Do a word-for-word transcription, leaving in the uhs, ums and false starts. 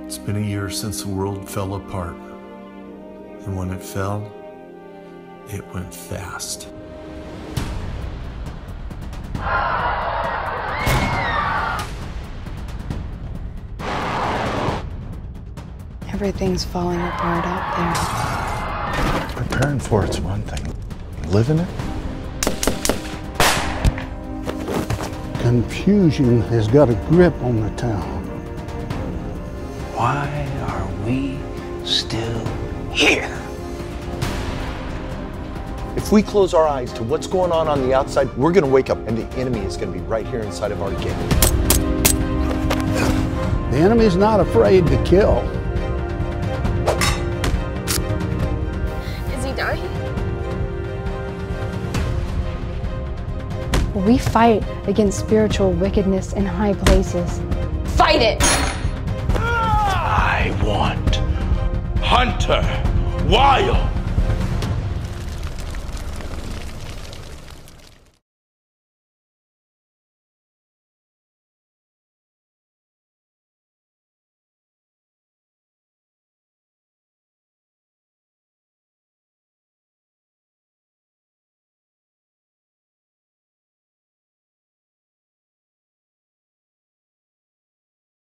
It's been a year since the world fell apart. And when it fell, it went fast. Everything's falling apart out there. Preparing for it's one thing. Living it? Confusion has got a grip on the town. Why are we still here? If we close our eyes to what's going on on the outside, we're going to wake up and the enemy is going to be right here inside of our gate. The enemy's not afraid to kill. Is he dying? We fight against spiritual wickedness in high places. Fight it! I want Hunter Wilde.